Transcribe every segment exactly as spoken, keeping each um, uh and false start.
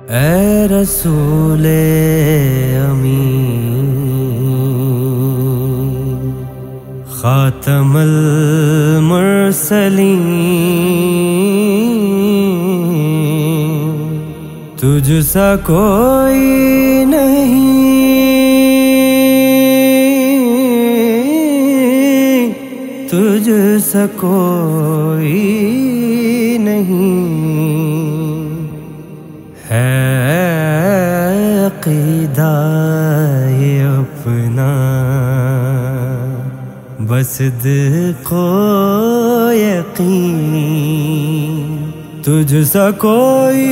اے رسول امین خاتم المرسلین، تجھ سا کوئی نہیں، تجھ سا کوئی نہیں ہے عقیدہ یہ اپنا، بس صدق و یقین، تجھ سا کوئی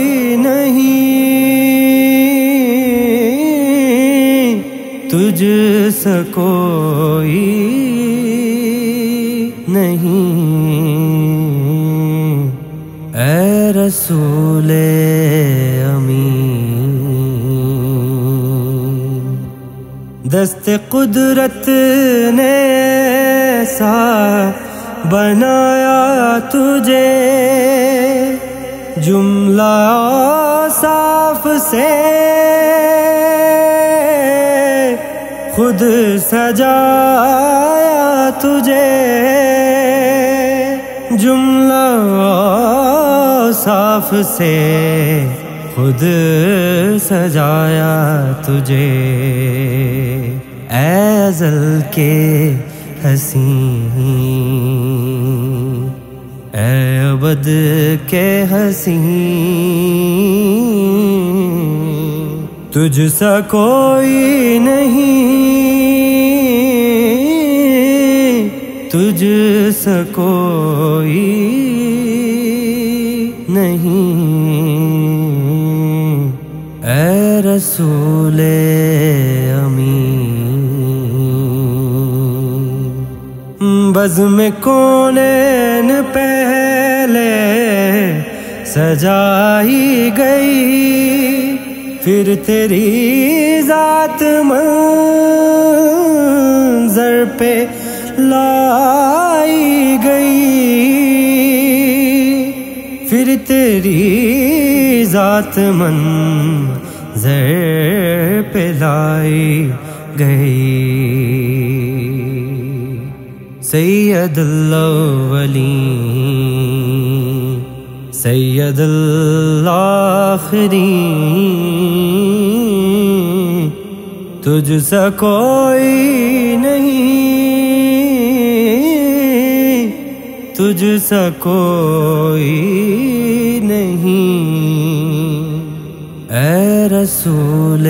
نہیں، تجھ سا کوئی نہیں اے رسول امین۔ دست قدرت نے ایسا بنایا تجھے، جملہ صاف سے خود سجایا تجھے، جملہ صاف سے خود سجایا تجھے، اے ازل کے حسین، اے ابد کے حسین، تجھ سا کوئی نہیں، تجھ سا کوئی نہیں اے رسول امین۔ بزم کونین پہلے سجائی گئی، پھر تیری ذات منظر پہ لائی گئی، پھر تیری ذات منظر پہ لائی گئی، سید الاولین سید الاخرین، تجھ سا کوئی نہیں، تجھ سا کوئی نہیں اے رسول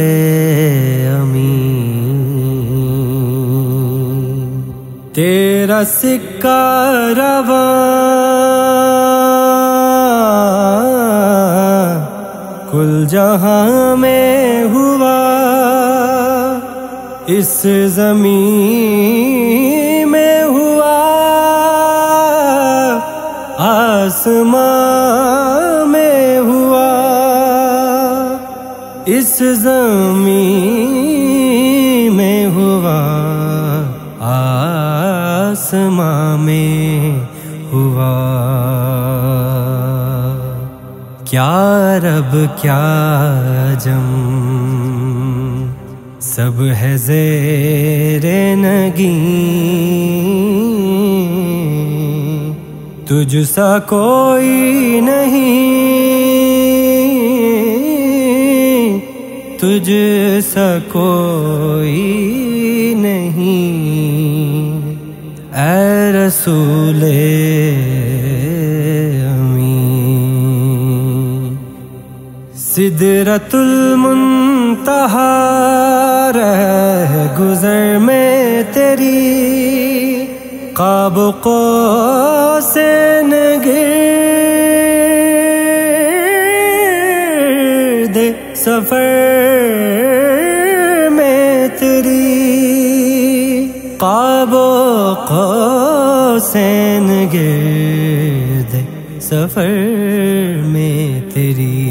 امین۔ تیرا سکہ رواں کل جہاں میں ہوا، اس زمین میں ہوا، آسمان میں ہوا، اس زمین میں ہوا، آسمان میں ہوا، کیا رب کیا جم سب ہے زیر نگین، تجھ سا کوئی نہیں، تجھ سا کوئی نہیں اے رسول امین۔ سدرۃ المنتہا رہ گزر میں تیری، قاب قوسین گرد سفر میں تیری، قاب قوسین گرد سفر میں تیری،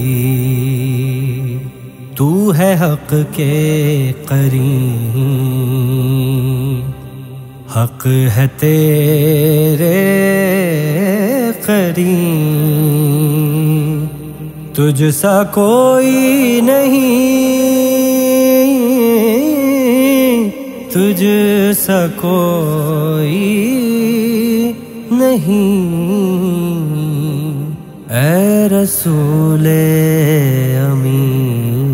تو ہے حق کے قرین، حق ہے تیرے قرین، تجھ سا کوئی نہیں، تجھ سا کوئی نہیں، اے رسول امین۔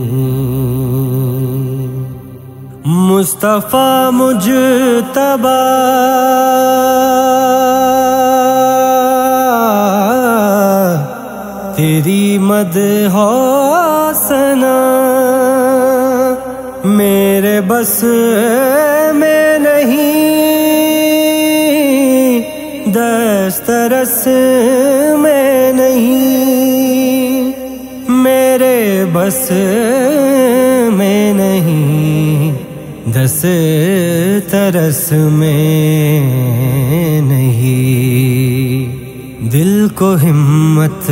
مصطفیٰ مجتبیٰ تیری مدح و ثنا میرے بس میں نہیں، دسترس میں نہیں، میرے بس میں نہیں، دسترس میں نہیں، دل کو ہمت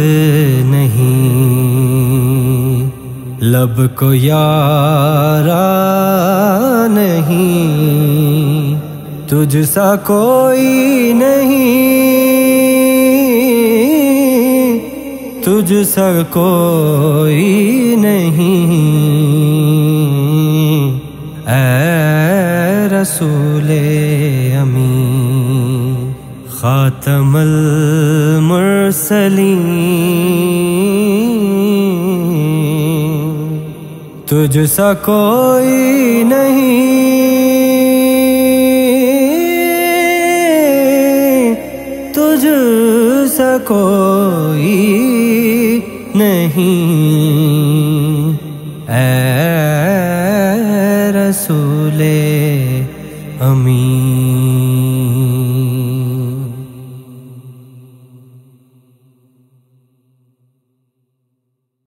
نہیں، لب کو یارا نہیں، تجھ سا کوئی نہیں، تجھ سا کوئی نہیں، اے رسول امین۔ خاتم المرسلین تجھ سا کوئی نہیں، تجھ سا کوئی نہیں، اے رسول امین۔